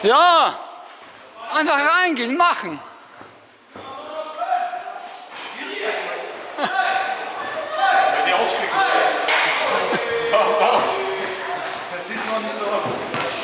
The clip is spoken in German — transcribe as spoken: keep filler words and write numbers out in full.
Ja, einfach reingehen, machen. Wenn der ausfliegt, ist das sieht noch nicht so aus.